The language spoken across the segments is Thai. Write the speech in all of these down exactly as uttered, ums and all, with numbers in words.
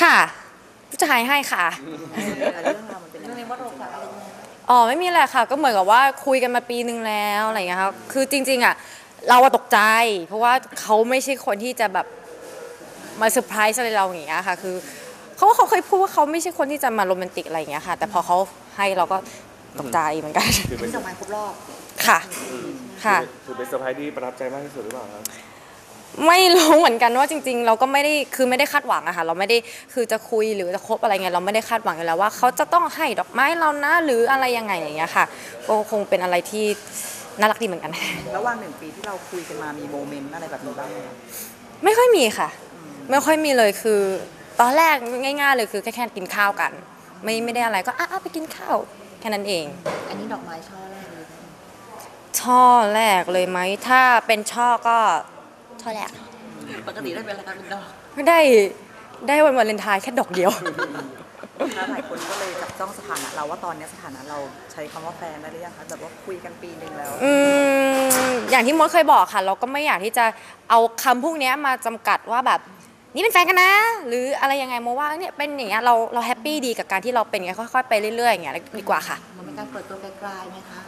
ค่ะผู้ชายให้ค่ะเรื่องราวมันเป็นเรื่องในวัดโอกาสอะไรเงี้ยอ๋อไม่มีอะไรค่ะก็เหมือนกับว่าคุยกันมาปีนึงแล้วอะไรอย่างเงี้ยค่ะคือจริงๆอ่ะเราตกใจเพราะว่าเขาไม่ใช่คนที่จะแบบมาเซอร์ไพรส์อะไรเราอย่างเงี้ยค่ะคือเขาเขาเคยพูดว่าเขาไม่ใช่คนที่จะมาโรแมนติกอะไรอย่างเงี้ยค่ะแต่พอเขาให้เราก็ตกใจเหมือนกันคือเป็นดอกไม้ครบรอบค่ะค่ะถือเป็นเซอร์ไพรส์ที่ประทับใจมากที่สุดหรือเปล่าครับไม่รู้เหมือนกันว่าจริงๆเราก็ไม่ได้คือไม่ได้คาดหวังอะค่ะเราไม่ได้คือจะคุยหรือจะคบอะไรเงี้ยเราไม่ได้คาดหวังอยู่แล้วว่าเขาจะต้องให้ดอกไม้เรานะหรืออะไรยังไงอย่างเงี้ยค่ะก็คงเป็นอะไรที่น่ารักดีเหมือนกันระหว่างหนึ่งปีที่เราคุยกันมามีโมเมนต์อะไรแบบนี้บ้างไหมไม่ค่อยมีค่ะไม่ค่อยมีเลยคือตอนแรกง่ายๆเลยคือแค่แค่กินข้าวกันไม่ไม่ได้อะไรก็อ่ะไปกินข้าวแค่นั้นเองอันนี้ดอกไม้ช่อแรกเลยช่อแรกเลยไหมถ้าเป็นช่อก็ช่อแรกปกติได้เป็นอะไรคะเป็นดอกไม่ได้ได้วันวาเลนไทน์แค่ดอกเดียวแล้วหลายคนก็เลยจับจ้องสถานะเราว่าตอนนี้สถานะเราใช้คำว่าแฟนได้หรือยังคะแบบว่าคุยกันปีนึงแล้วอืมอย่างที่มดเคยบอกค่ะเราก็ไม่อยากที่จะเอาคำพวกนี้มาจำกัดว่าแบบนี่เป็นแฟนกันนะหรืออะไรยังไงโมว่าเนี่ยเป็นอย่างเงี้ยเราเราแฮปปี้ดีกับการที่เราเป็นอย่างเงี้ยค่อยๆไปเรื่อยๆอย่างเงี้ยดีกว่าค่ะมันเป็นการเปิดตัวไกลๆไหมคะ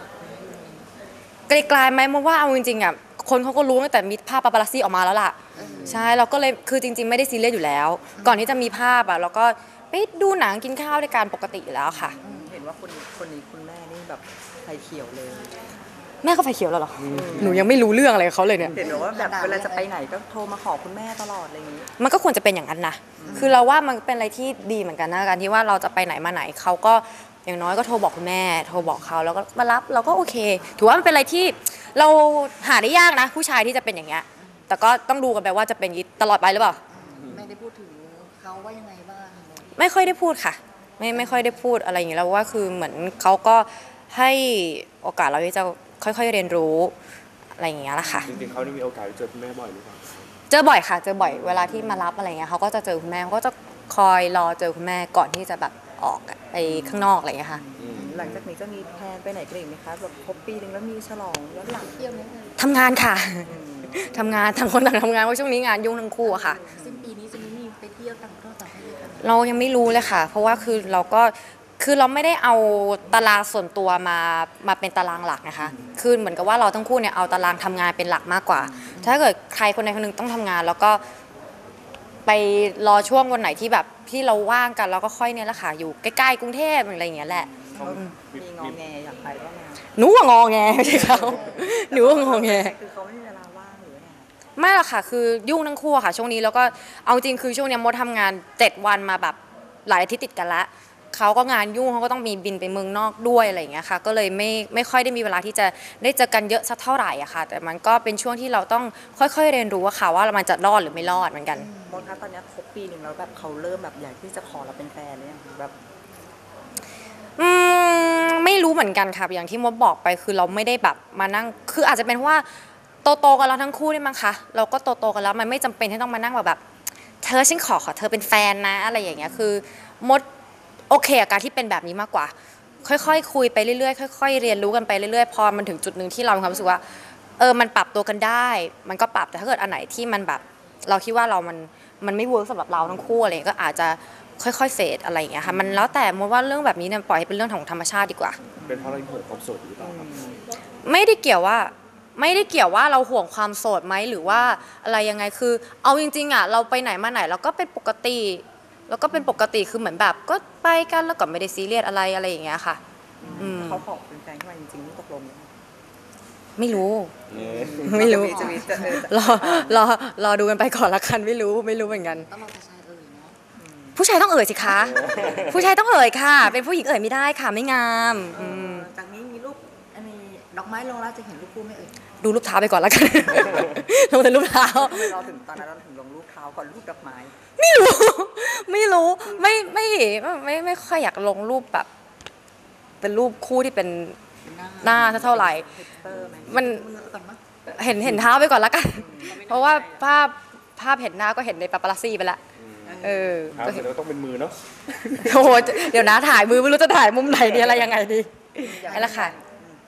ไกลๆไหมโมว่าเอาจริงๆอ่ะคนเขาก็รู้ตั้งแต่มีภาพปาปารัสซี่ออกมาแล้วล่ะใช่เราก็เลยคือจริงๆไม่ได้ซีเรียสอยู่แล้วก่อนที่จะมีภาพอ่ะเราก็ไปดูหนังกินข้าวด้วยกันปกติอยู่แล้วค่ะเห็นว่าคนคนนี้คุณแม่นี่แบบไฟเขียวเลยแม่ก็ไฟเขียวแล้วหรอหนูยังไม่รู้เรื่องอะไรเขาเลยเนี่ยเห็นว่าแบบเวลาจะไปไหนก็โทรมาขอคุณแม่ตลอดอะไรอย่างนี้มันก็ควรจะเป็นอย่างนั้นนะคือเราว่ามันเป็นอะไรที่ดีเหมือนกันนะการที่ว่าเราจะไปไหนมาไหนเขาก็อย่างน้อยก็โทรบอกคุณแม่โทรบอกเขาแล้วก็มารับเราก็โอเคถือว่ามันเป็นอะไรที่เราหาได้ยากนะผู้ชายที่จะเป็นอย่างเงี้ยแต่ก็ต้องดูกันไปว่าจะเป็นตลอดไปหรือเปล่าไม่ได้พูดถึงเขาว่ายังไงบ้างไม่ค่อยได้พูดค่ะไม่ไม่ค่อยได้พูดอะไรอย่างเงี้ยแล้วว่าคือเหมือนเขาก็ให้โอกาสเราที่จะค่อยๆเรียนรู้อะไรอย่างเงี้ยแหละค่ะจริงๆเขาได้มีโอกาสเจอคุณแม่บ่อยหรือเปล่าเจอบ่อยค่ะเจอบ่อยเวลาที่มารับอะไรเงี้ยเขาก็จะเจอคุณแม่เขาก็จะคอยรอเจอคุณแม่ก่อนที่จะแบบออกไปข้างนอกอะไรเงี้ยค่ะหลังจากนี้จะมีแพลนไปไหนกันอีกไหมคะแบบครบปีนึงแล้วมีฉลองย้อนหลังเที่ยวไหมทำงานค่ะทำงานทั้งคนต่างทำงานเพราะช่วงนี้งานยุ่งทั้งคู่อะค่ะซึ่งปีนี้จะไม่มีไปเที่ยวต่างประเทศต่างประเทศกันเรายังไม่รู้เลยค่ะเพราะว่าคือเราก็คือเราไม่ได้เอาตารางส่วนตัวมามาเป็นตารางหลักนะคะคือเหมือนกับว่าเราทั้งคู่เนี่ยเอาตารางทำงานเป็นหลักมากกว่าถ้าเกิดใครคนใดคนหนึ่งต้องทำงานแล้วก็ไปรอช่วงวันไหนที่แบบที่เราว่างกันแล้วก็ค่อยเนี่ยแหละค่ะอยู่ใกล้ๆกรุงเทพอะไรอย่างเงี้ยแหละมีงอแงอยากไปบ้างไหมหนูว่างอแงไม่ใช่เขาหนูว่างอแงคือเขาไม่มีเวลาว่างหรือไงไม่หรอกค่ะคือยุ่งทั้งคู่ค่ะช่วงนี้แล้วก็เอาจริงคือช่วงนี้มดทำงานเจ็ดวันมาแบบหลายอาทิตย์ติดกันละเขาก็งานยุ่งเขาก็ต้องมีบินไปเมืองนอกด้วยอะไรอย่างเงี้ยค่ะก็เลยไม่ไม่ค่อยได้มีเวลาที่จะได้เจอกันเยอะสักเท่าไหร่อะค่ะแต่มันก็เป็นช่วงที่เราต้องค่อยๆเรียนรู้ว่าค่ะว่ามันจะรอดหรือไม่รอดเหมือนกันมดคะตอนนี้ครบปีหนึ่งแล้วแบบเขาเริ่มแบบอยากที่จะขอเราเป็นแฟนเลยแบบอืมไม่รู้เหมือนกันค่ะอย่างที่มดบอกไปคือเราไม่ได้แบบมานั่งคืออาจจะเป็นเพราะว่าโตโตกันแล้วทั้งคู่ได้มั้งคะเราก็โตโตกันแล้วมันไม่จำเป็นที่ต้องมานั่งแบบแบบเธอฉันขอขอเธอเป็นแฟนนะอะไรอย่างเงี้ยคือมดโอเคกับการที่เป็นแบบนี้มากกว่าค่อยๆ ค, คุยไปเรื่อยๆค่อยๆเรียนรู้กันไปเรื่อยๆพอมันถึงจุดหนึ่งที่เรามีความรู้สึกว่าเออมันปรับตัวกันได้มันก็ปรับแต่ถ้าเกิดอันไหนที่มันแบบเราคิดว่าเรามันมันไม่เวิร์กสำหรับเราทั้งคู่อะไรก็อาจจะค่อยๆเฟดอะไรอย่างเงี้ยค่ะมันแล้วแต่มดว่าเรื่องแบบนี้เนี่ยปล่อยให้เป็นเรื่องของธรรมชาติดีกว่าเป็นเพราะเราห่วงความโสดหรือเปล่าครับไม่ได้เกี่ยวว่าไม่ได้เกี่ยวว่าเราห่วงความโสดไหมหรือว่าอะไรยังไงคือเอาจริงๆอ่ะเราไปไหนมาไหนเราก็เป็นปกติแล้วก็เป็นปกติคือเหมือนแบบก็ไปกันแล้วก็ไม่ได้ซีเรียสอะไรอะไรอย่างเงี้ยค่ะเขาขอเป็นแฟนขึ้นมาจริงๆนี่ตกลงไม่รู้ไม่รู้รอรอรอดูกันไปก่อนละกันไม่รู้ไม่รู้เหมือนกันต้องรอผู้ชายเอ่ยเนาะผู้ชายต้องเอ่ยสิคะผู้ชายต้องเอ่ยค่ะเป็นผู้หญิงเอ่ยไม่ได้ค่ะไม่งามจากนี้มีรูปอันนี้ดอกไม้ลงแล้วจะเห็นรูปคู่ไม่เอ่ยดูรูปเท้าไปก่อนละกันลงแต่รูปเท้าเราถึงตอนนั้นเราถึงลงรูปเท้าก่อนรูปดอกไม้ไม่รู้ไม่รู้ไม่ไม่ไม่ไม่ค่อยอยากลงรูปแบบเป็นรูปคู่ที่เป็นหน้าเท่าไหร่มันเห็นเห็นเท้าไปก่อนละกันเพราะว่าภาพภาพเห็นหน้าก็เห็นในปาปารัสซี่ไปละเออก็เห็นว่าต้องเป็นมือเนาะโอ้เดี๋ยวนะถ่ายมือไม่รู้จะถ่ายมุมไหนดีอะไรยังไงดีนั่นแหละค่ะ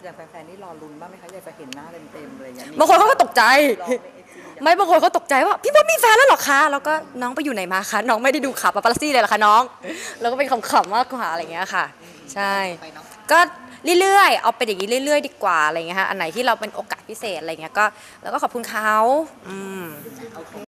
อย่างแฟนๆนี่รอลุ้นบ้างไหมคะอยากจะเห็นหน้าเต็มๆอะไรอย่างเงี้ยมีบางคนเขาก็ตกใจรอในไอจีไม่บางคนเขาตกใจว่าพี่มดมีแฟนแล้วเหรอคะแล้วก็น้องไปอยู่ไหนมาคะน้องไม่ได้ดูข่าวปาปารัสซี่เลยเหรอคะน้องแล้วก็เป็นขำๆมากกว่าอะไรอย่างเงี้ยค่ะ ใช่ ก็เรื่อยๆเอาเป็นอย่างนี้เรื่อยๆดีกว่าอะไรอย่างเงี้ยค่ะอันไหนที่เราเป็นโอกาสพิเศษอะไรเงี้ยก็แล้วก็ขอบคุณเขาอืม